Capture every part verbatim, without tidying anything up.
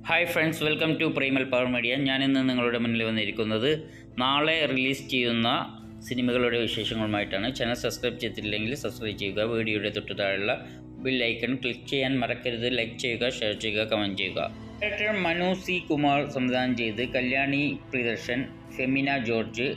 Hi friends, welcome to primal power media. ഞാനിന്ന് നിങ്ങളുടെ മുന്നിൽ വന്നിരിക്കുന്നത് നാളെ റിലീസ് ചെയ്യുന്ന സിനിമകളുടെ വിശേഷങ്ങളുമായിട്ടാണ്. ചാനൽ സബ്സ്ക്രൈബ് ചെയ്തിട്ടില്ലെങ്കിൽ സബ്സ്ക്രൈബ് ചെയ്യുക. വീഡിയോയുടെ തൊട്ട് താഴെയുള്ള ബെൽ ഐക്കൺ ക്ലിക്ക് ചെയ്യാൻ മറക്കരുത്. ലൈക്ക് ചെയ്യുക, ഷെയർ ചെയ്യുക, കമൻറ്റ് ചെയ്യുക. ഡയറക്ടർ മനു സി കുമാർ സംവിധാനം ചെയ്ത് കല്യാണി പ്രിയദർശൻ, ഫെമിന ജോർജ്,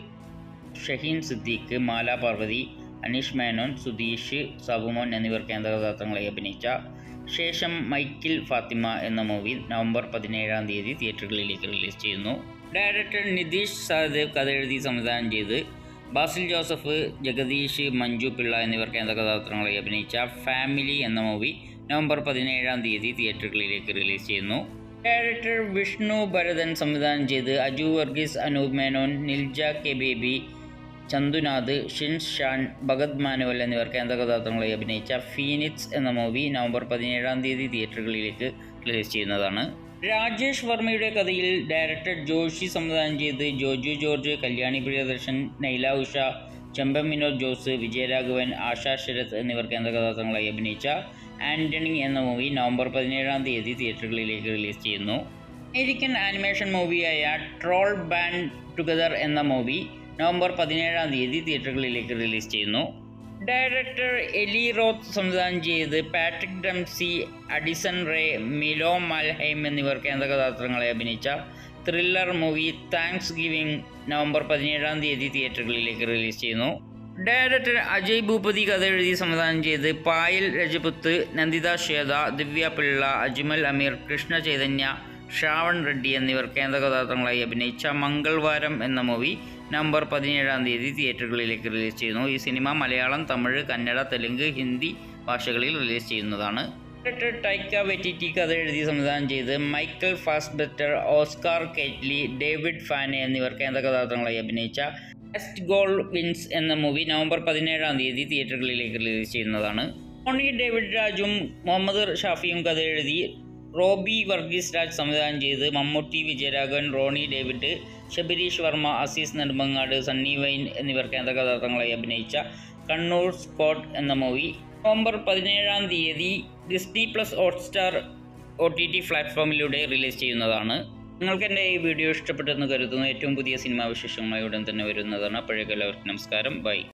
ഷഹീൻ സിദ്ദീഖ്, മാല പാർവതി, അനീഷ് മേനോൻ, സുധീഷ്, സാബുമോൻ എന്നിവർ കേന്ദ്ര കഥാപാത്രങ്ങളെ അഭിനയിച്ച ശേഷം മൈക്കിൾ ഫാത്തിമ എന്ന മൂവി നവംബർ പതിനേഴാം തീയതി തിയേറ്ററുകളിലേക്ക് റിലീസ് ചെയ്യുന്നു. ഡയറക്ടർ നിതീഷ് സഹദേവ് കഥ എഴുതി സംവിധാനം ചെയ്ത് ബാസിൽ ജോസഫ്, ജഗദീഷ്, മഞ്ജു പിള്ള എന്നിവർ കേന്ദ്ര കഥാപാത്രങ്ങളെ അഭിനയിച്ച ഫാമിലി എന്ന മൂവി നവംബർ പതിനേഴാം തീയതി തിയേറ്ററുകളിലേക്ക് റിലീസ് ചെയ്യുന്നു. ഡയറക്ടർ വിഷ്ണു ഭരതൻ സംവിധാനം ചെയ്ത് Aju Varghese, Anoop Menon, Nilja K Baby, Chandunath, Shins Shan, Bhagath Manuel എന്നിവർ കേന്ദ്ര കഥാപാത്രങ്ങളെ അഭിനയിച്ച ഫീനിക്സ് എന്ന മൂവി നവംബർ പതിനേഴാം തീയതി തിയേറ്ററുകളിലേക്ക് റിലീസ് ചെയ്യുന്നതാണ്. രാജേഷ് വർമ്മയുടെ കഥയിൽ ഡയറക്ടർ ജോഷി സംവിധാനം ചെയ്ത് ജോജു ജോർജ്, കല്യാണി പ്രിയദർശൻ, നൈല ഉഷ, ചെമ്പൻ വിനോദ് ജോസ്, വിജയരാഘവൻ, ആശാ ശരത് എന്നിവർ കേന്ദ്ര കഥാപാത്രങ്ങളായി അഭിനയിച്ച ആൻ്റണി എന്ന മൂവി നവംബർ പതിനേഴാം തീയതി തിയേറ്ററുകളിലേക്ക് റിലീസ് ചെയ്യുന്നു. അമേരിക്കൻ ആനിമേഷൻ മൂവിയായ ട്രോൾ ബാൻഡ് ടുഗദർ എന്ന മൂവി നവംബർ പതിനേഴാം തീയതി തിയേറ്ററുകളിലേക്ക് റിലീസ് ചെയ്യുന്നു. ഡയറക്ടർ എലി റോത്ത് സംവിധാനം ചെയ്ത് Patrick Dempsey, Addison Rae, Milo മാൽഹൈം എന്നിവർ കേന്ദ്ര കഥാപാത്രങ്ങളെ അഭിനയിച്ച thriller movie Thanksgiving November പതിനേഴാം തീയതി തിയേറ്ററുകളിലേക്ക് റിലീസ് ചെയ്യുന്നു. ഡയറക്ടർ അജയ് ഭൂപതി കഥ എഴുതി സംവിധാനം ചെയ്ത് പായൽ രജപുത്ത്, നന്ദിത ശ്വേത, ദിവ്യ പിള്ള, അജ്മൽ അമീർ, കൃഷ്ണ ചൈതന്യ, ശ്രാവൺ റെഡ്ഡി എന്നിവർ കേന്ദ്ര കഥാപാത്രങ്ങളായി അഭിനയിച്ച മംഗൾവാരം എന്ന മൂവി നവംബർ പതിനേഴാം തീയതി തിയേറ്ററുകളിലേക്ക് റിലീസ് ചെയ്യുന്നു. ഈ സിനിമ മലയാളം, തമിഴ്, കന്നഡ, തെലുങ്ക്, ഹിന്ദി ഭാഷകളിൽ റിലീസ് ചെയ്യുന്നതാണ്. ഡയറക്ടർ ടൈക്ക വെറ്റിറ്റി കഥ എഴുതി സംവിധാനം ചെയ്ത് Michael Fassbender, Oscar Kightley, David Fane എന്നിവർ കേന്ദ്ര കഥാപാത്രങ്ങളായി അഭിനയിച്ച ബെസ്റ്റ് ഗോൾ വിൻസ് എന്ന മൂവി നവംബർ പതിനേഴാം തീയതി തിയേറ്ററുകളിലേക്ക് റിലീസ് ചെയ്യുന്നതാണ്. റോണി ഡേവിഡ് രാജും മുഹമ്മദ് ഷാഫിയും കഥ എഴുതി റോബി വർഗീസ് രാജ് സംവിധാനം ചെയ്ത് Mammootty, Vijayaraghavan, Roney David, Shabareesh Varma, Azees Nedumangad, Sunny Wayne എന്നിവർ കേന്ദ്ര കഥാപാത്രങ്ങളായി അഭിനയിച്ച കണ്ണൂർ സ്ക്വാഡ് എന്ന മൂവി നവംബർ പതിനേഴാം തീയതി Disney plus Hotstar O T T പ്ലാറ്റ്ഫോമിലൂടെ റിലീസ് ചെയ്യുന്നതാണ്. നിങ്ങൾക്ക് എൻ്റെ ഈ വീഡിയോ ഇഷ്ടപ്പെട്ടെന്ന് കരുതുന്നു. ഏറ്റവും പുതിയ സിനിമാ വിശേഷങ്ങളുമായി ഉടൻ തന്നെ വരുന്നതാണ്. അപ്പോഴേക്കും എല്ലാവർക്കും നമസ്കാരം. ബൈ.